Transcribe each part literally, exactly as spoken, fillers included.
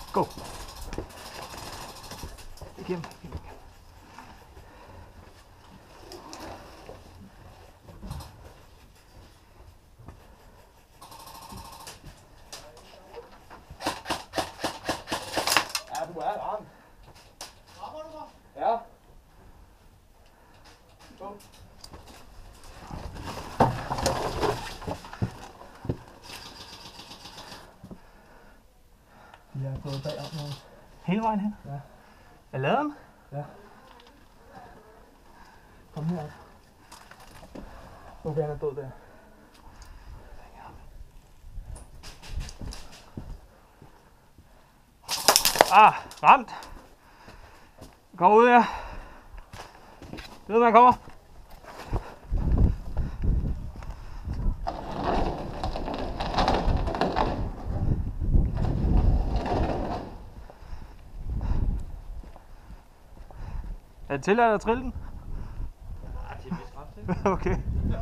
Go. Igennem. Ja, du er varm. Rammer du mig? Ja. Go. Jeg har fået bagom nu. Hele vejen hen? Ja. Er laden? Ja. Kom herop. Okay, han er død der. Ah, ramt. Kom ud her. Ved man kommer. Er det tilladt at trille den? Ja, til en vis grænse, ikke? Okay.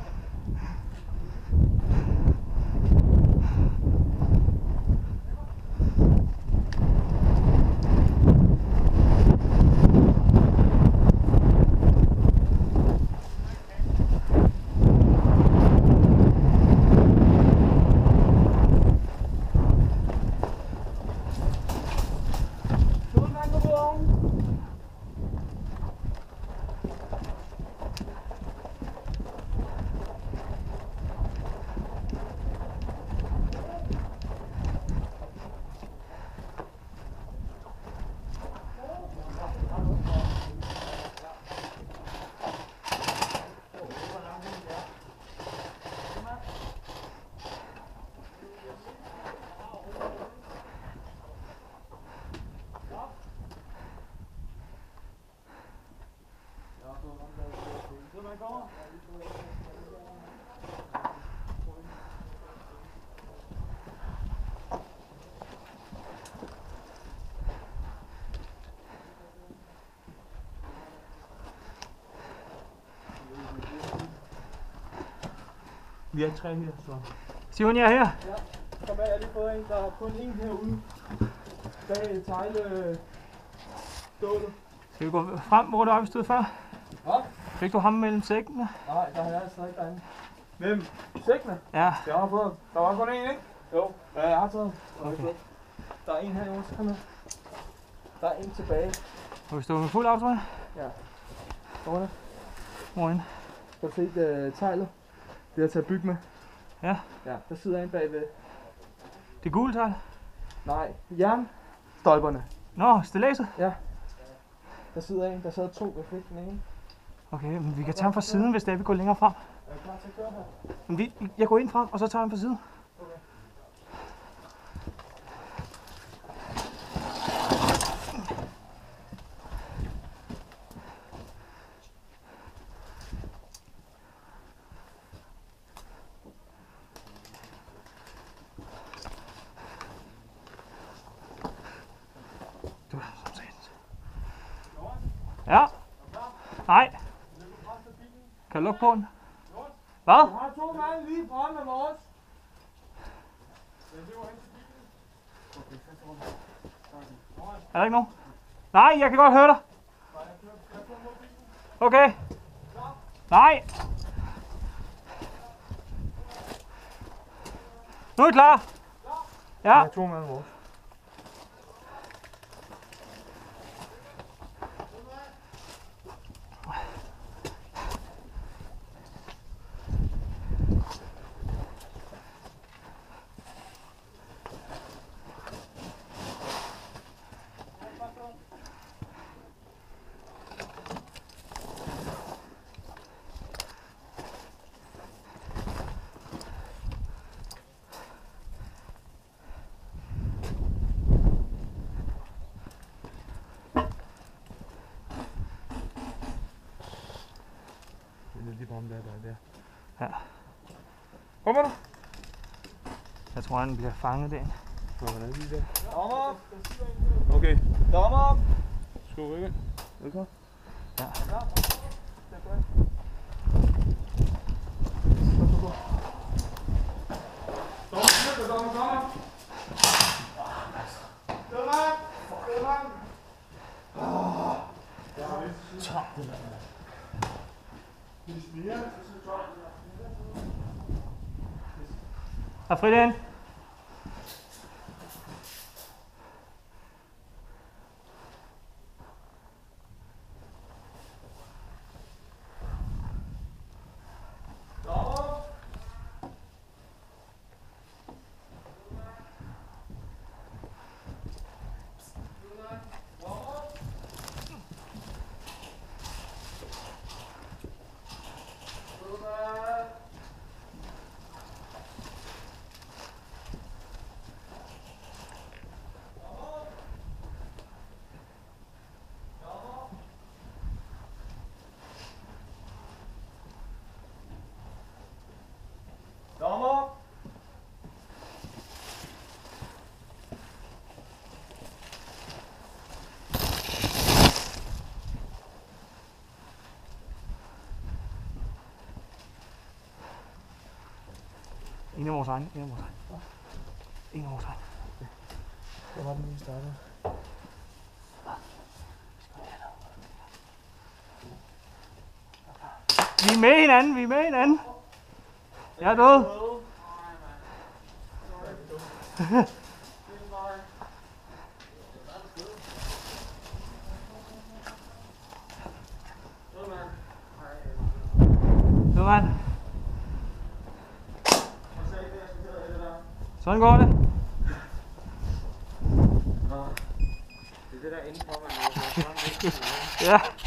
Vi er tre her, så. Simon, jeg er her. Ja, kom med, jeg har lige fået en. Der er kun en herude. Bag tegle stålet. Skal vi gå frem, hvor det var, vi stod før? Hvad? Fik du ham mellem sækkene? Nej, der er jeg stadig derinde. Hvem? Sækkene? Ja. Jeg har fået. Der var kun en, ikke? Jo. Ja, jeg har taget. Okay. Der er en her, Jonas. Kom med. Der er en tilbage. Må vi stå med fuld auto? Ja. Hvor er Hvorinde? Kan du se uh, teglet? Det er til at bygge med. Ja. Ja, der sidder en bagved. Det gule tegl? Nej, jernstolperne. Nå, stillaset? Ja. Der sidder en, der sad to, jeg fik den ene. Okay, men vi kan tage ham fra siden, hvis det er, vi går længere frem. Er du klar til at køre her? Men vi, jeg går ind frem, og så tager jeg ham fra siden. Okay. Du er som sagt. Ja. Nej. Kan du lukke på den? Hvad? Jeg har to mand lige foran med vores. Er der ikke nogen? Nej, jeg kan godt høre dig. Okay. Nej. Nu er I klar. Ja. Jeg har to mand med vores. Det er lige på ham der, der er der. Ja. Kommer du? Jeg tror, han bliver fanget derinde. Nå, han er lige der. Dommer op! Okay. Dommer op! Skal du rykke? Er du klar? Ja. Dommer, dommer, dommer! Dommer! Har frit ind. Dommer! En af vores egne. En af vores egne. En af vores egne. Hvor var den, vi startede? Vi er med hinanden, vi er med hinanden. Jeg er død. Død mand. Sådan går det. Det er det der indenfor, man må. Ja.